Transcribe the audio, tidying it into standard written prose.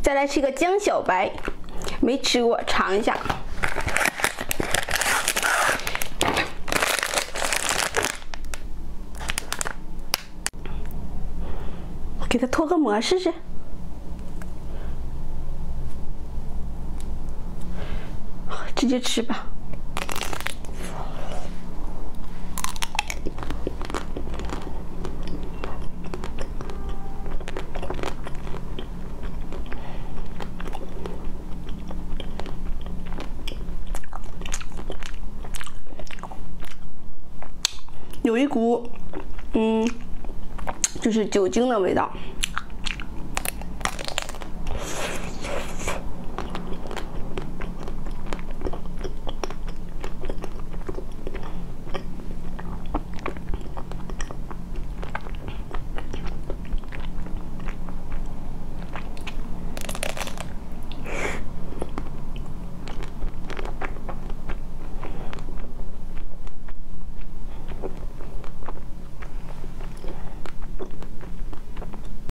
再来是一个江小白，没吃过，尝一下。给它脱个膜试试。直接吃吧。有一股就是酒精的味道。